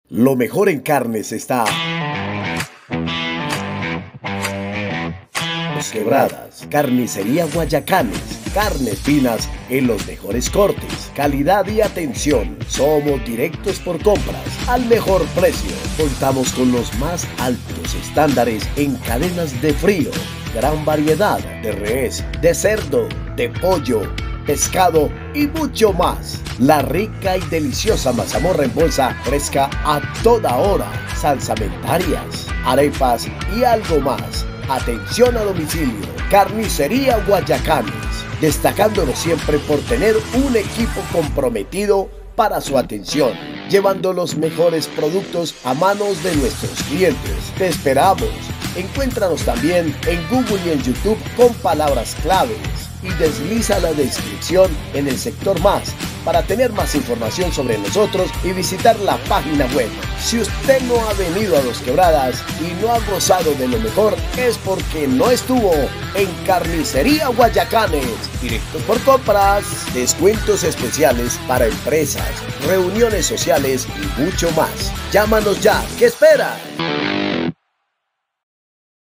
Lo mejor en carnes está Los Quebradas, Carnicería Guayacanes, carnes finas en los mejores cortes, calidad y atención. Somos directos por compras al mejor precio. Contamos con los más altos estándares en cadenas de frío, gran variedad de res, de cerdo, de pollo, pescado y mucho más. La rica y deliciosa mazamorra en bolsa fresca a toda hora, salsamentarias, arepas y algo más. Atención a domicilio. Carnicería Guayacanes, destacándonos siempre por tener un equipo comprometido para su atención, llevando los mejores productos a manos de nuestros clientes. Te esperamos. Encuéntranos también en Google y en YouTube con palabras claves y desliza la descripción en el sector más para tener más información sobre nosotros y visitar la página web. Si usted no ha venido a Los Quebradas y no ha gozado de lo mejor, es porque no estuvo en Carnicería Guayacanes. Directos por compras, descuentos especiales para empresas, reuniones sociales y mucho más. Llámanos ya. ¿Qué esperas?